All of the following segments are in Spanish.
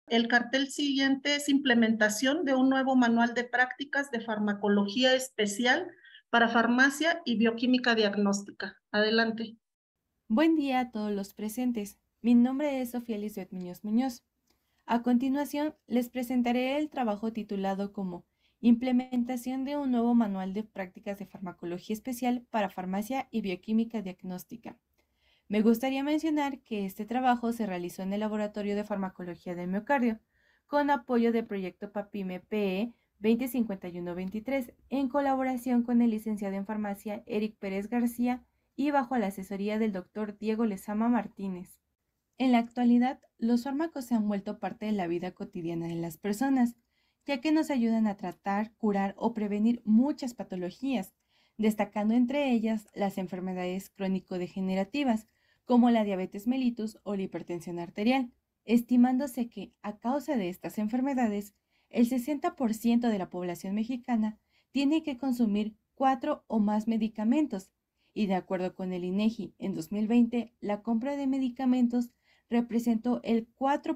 El cartel siguiente es implementación de un nuevo manual de prácticas de farmacología especial para farmacia y bioquímica diagnóstica. Adelante. Buen día a todos los presentes. Mi nombre es Sofía Lisbeth Muñoz Muñoz. A continuación, les presentaré el trabajo titulado como Implementación de un nuevo manual de prácticas de farmacología especial para farmacia y bioquímica diagnóstica. Me gustaría mencionar que este trabajo se realizó en el Laboratorio de Farmacología del Miocardio, con apoyo del proyecto PAPIME PE 2051-23, en colaboración con el licenciado en farmacia Eric Pérez García y bajo la asesoría del doctor Diego Lezama Martínez. En la actualidad, los fármacos se han vuelto parte de la vida cotidiana de las personas, ya que nos ayudan a tratar, curar o prevenir muchas patologías, destacando entre ellas las enfermedades crónico-degenerativas, como la diabetes mellitus o la hipertensión arterial, estimándose que, a causa de estas enfermedades, el 60% de la población mexicana tiene que consumir 4 o más medicamentos, y de acuerdo con el INEGI, en 2020, la compra de medicamentos representó el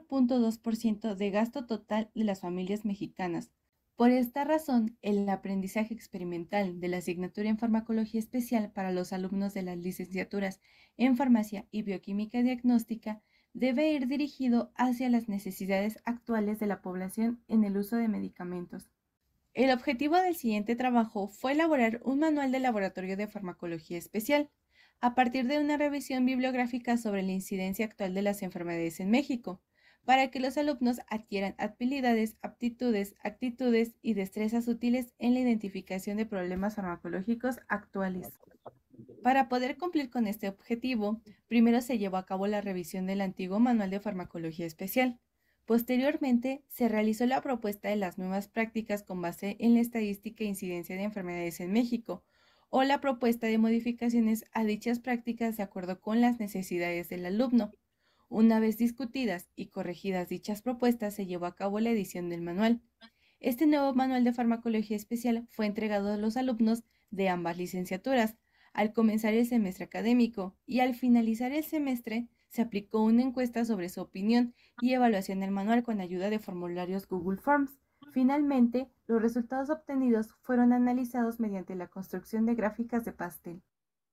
4.2% de gasto total de las familias mexicanas. Por esta razón, el aprendizaje experimental de la asignatura en farmacología especial para los alumnos de las licenciaturas en farmacia y bioquímica diagnóstica debe ir dirigido hacia las necesidades actuales de la población en el uso de medicamentos. El objetivo del siguiente trabajo fue elaborar un manual de laboratorio de farmacología especial, a partir de una revisión bibliográfica sobre la incidencia actual de las enfermedades en México, para que los alumnos adquieran habilidades, aptitudes, actitudes y destrezas útiles en la identificación de problemas farmacológicos actuales. Para poder cumplir con este objetivo, primero se llevó a cabo la revisión del antiguo Manual de Farmacología Especial. Posteriormente, se realizó la propuesta de las nuevas prácticas con base en la estadística e incidencia de enfermedades en México, o la propuesta de modificaciones a dichas prácticas de acuerdo con las necesidades del alumno. Una vez discutidas y corregidas dichas propuestas, se llevó a cabo la edición del manual. Este nuevo manual de farmacología especial fue entregado a los alumnos de ambas licenciaturas al comenzar el semestre académico, y al finalizar el semestre se aplicó una encuesta sobre su opinión y evaluación del manual con ayuda de formularios Google Forms. Finalmente, los resultados obtenidos fueron analizados mediante la construcción de gráficas de pastel.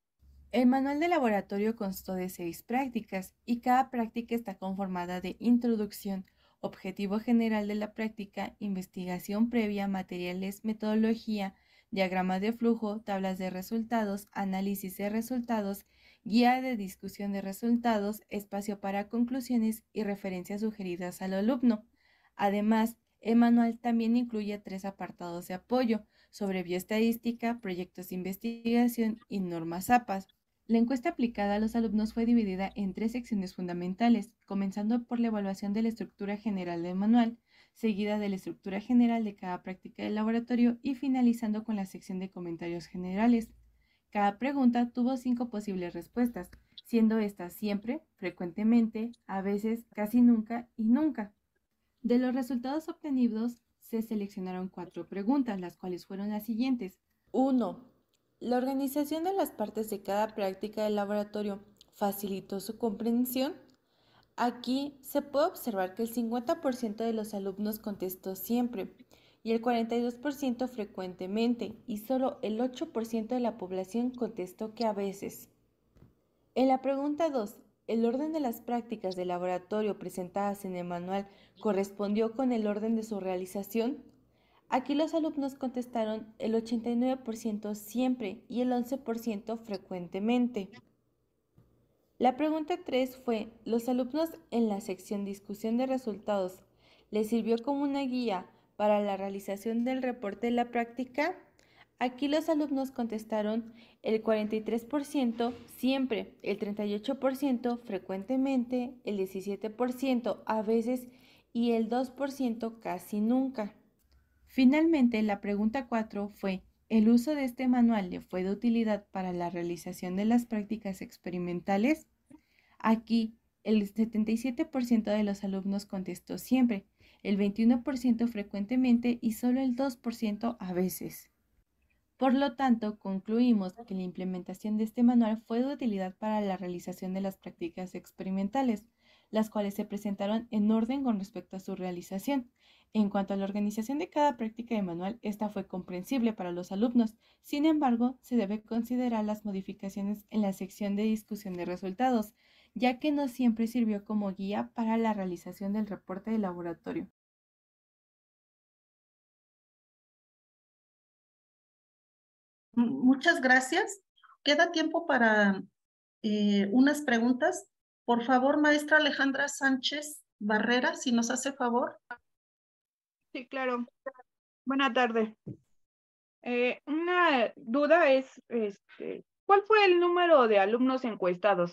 El manual de laboratorio constó de 6 prácticas y cada práctica está conformada de introducción, objetivo general de la práctica, investigación previa, materiales, metodología, diagramas de flujo, tablas de resultados, análisis de resultados, guía de discusión de resultados, espacio para conclusiones y referencias sugeridas al alumno. Además, el manual también incluye 3 apartados de apoyo sobre bioestadística, proyectos de investigación y normas APAS. La encuesta aplicada a los alumnos fue dividida en 3 secciones fundamentales, comenzando por la evaluación de la estructura general del manual, seguida de la estructura general de cada práctica del laboratorio y finalizando con la sección de comentarios generales. Cada pregunta tuvo 5 posibles respuestas, siendo estas siempre, frecuentemente, a veces, casi nunca y nunca. De los resultados obtenidos, se seleccionaron 4 preguntas, las cuales fueron las siguientes. 1. ¿La organización de las partes de cada práctica del laboratorio facilitó su comprensión? Aquí se puede observar que el 50% de los alumnos contestó siempre y el 42% frecuentemente, y solo el 8% de la población contestó que a veces. En la pregunta 2, ¿el orden de las prácticas de laboratorio presentadas en el manual correspondió con el orden de su realización? Aquí los alumnos contestaron el 89% siempre y el 11% frecuentemente. La pregunta 3 fue, ¿los alumnos en la sección discusión de resultados les sirvió como una guía para la realización del reporte de la práctica? Aquí los alumnos contestaron el 43% siempre, el 38% frecuentemente, el 17% a veces y el 2% casi nunca. Finalmente, la pregunta 4 fue, ¿el uso de este manual le fue de utilidad para la realización de las prácticas experimentales? Aquí, el 77% de los alumnos contestó siempre, el 21% frecuentemente y solo el 2% a veces. Por lo tanto, concluimos que la implementación de este manual fue de utilidad para la realización de las prácticas experimentales, las cuales se presentaron en orden con respecto a su realización. En cuanto a la organización de cada práctica de manual, esta fue comprensible para los alumnos. Sin embargo, se debe considerar las modificaciones en la sección de discusión de resultados, ya que no siempre sirvió como guía para la realización del reporte de laboratorio. Muchas gracias. Queda tiempo para unas preguntas. Por favor, maestra Alejandra Sánchez Barrera, si nos hace favor. Sí, claro. Buenas tardes. Una duda es, ¿cuál fue el número de alumnos encuestados?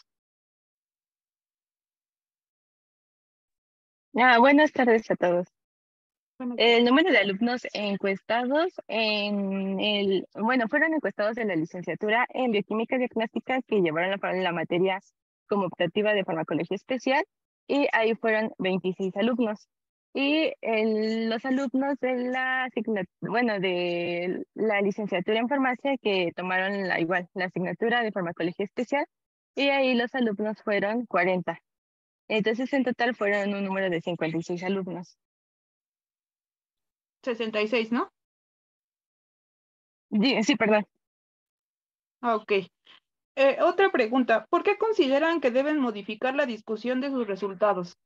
Buenas tardes a todos. Bueno, El número de alumnos encuestados fueron encuestados en la licenciatura en bioquímica diagnóstica que llevaron la materia como optativa de farmacología especial, y ahí fueron 26 alumnos. Y los alumnos de de la licenciatura en farmacia que tomaron la asignatura de farmacología especial, y ahí los alumnos fueron 40. Entonces, en total fueron un número de 56 alumnos. 66, ¿no? Sí, perdón. Ok. Otra pregunta. ¿Por qué consideran que deben modificar la discusión de sus resultados?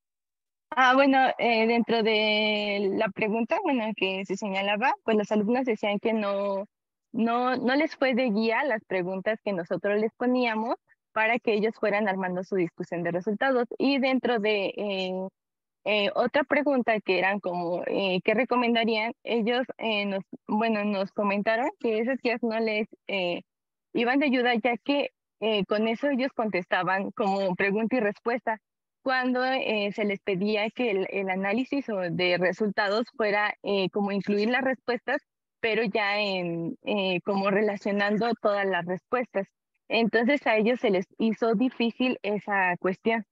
Dentro de la pregunta, que se señalaba, pues los alumnos decían que no les fue de guía las preguntas que nosotros les poníamos para que ellos fueran armando su discusión de resultados. Y dentro de otra pregunta que eran como, ¿qué recomendarían? Ellos nos comentaron que esas guías no les iban de ayuda, ya que con eso ellos contestaban como pregunta y respuesta, cuando se les pedía que el análisis de resultados fuera como incluir las respuestas, pero ya como relacionando todas las respuestas. Entonces a ellos se les hizo difícil esa cuestión.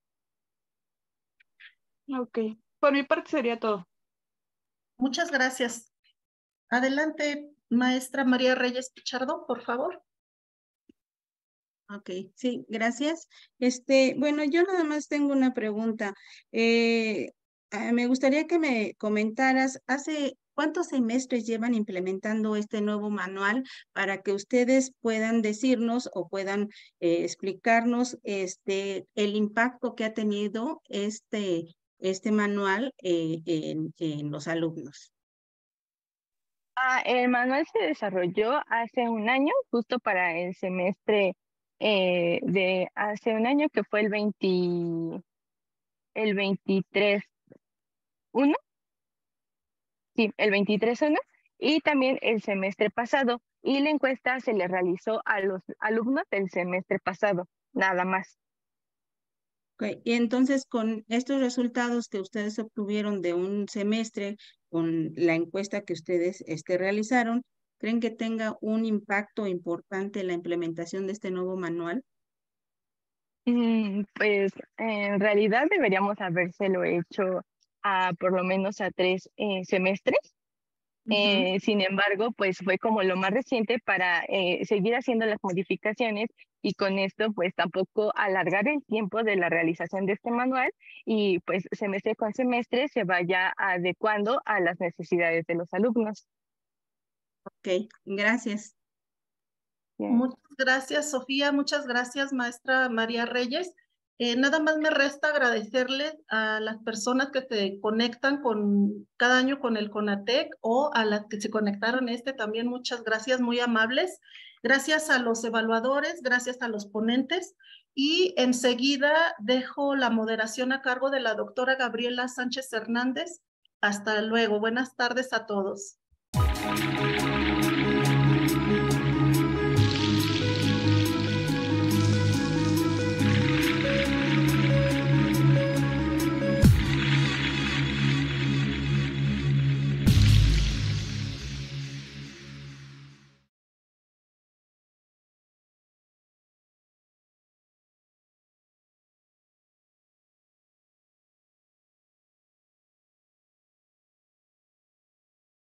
Ok. Por mi parte sería todo. Muchas gracias. Adelante, maestra María Reyes Pichardo, por favor. Ok, sí, gracias. Bueno, yo nada más tengo una pregunta. Me gustaría que me comentaras, ¿hace cuántos semestres llevan implementando este nuevo manual para que ustedes puedan decirnos o puedan explicarnos el impacto que ha tenido este manual en los alumnos? El manual se desarrolló hace un año, justo para el semestre de hace un año, que fue el 23-1, sí, el 23-1, y también el semestre pasado. Y la encuesta se le realizó a los alumnos del semestre pasado, nada más. Ok, y entonces con estos resultados que ustedes obtuvieron de un semestre, con la encuesta que ustedes realizaron, ¿creen que tenga un impacto importante en la implementación de este nuevo manual? Pues en realidad deberíamos habérselo hecho por lo menos a 3 semestres. Sin embargo, pues fue como lo más reciente para seguir haciendo las modificaciones, y con esto pues tampoco alargar el tiempo de la realización de este manual, y pues semestre con semestre se vaya adecuando a las necesidades de los alumnos. Ok, gracias. Bien. Muchas gracias, Sofía. Muchas gracias, maestra María Reyes. Nada más me resta agradecerles a las personas que se conectan cada año con el CONATEC, o a las que se conectaron también. Muchas gracias, muy amables. Gracias a los evaluadores, gracias a los ponentes. Y enseguida dejo la moderación a cargo de la doctora Gabriela Sánchez Hernández. Hasta luego. Buenas tardes a todos.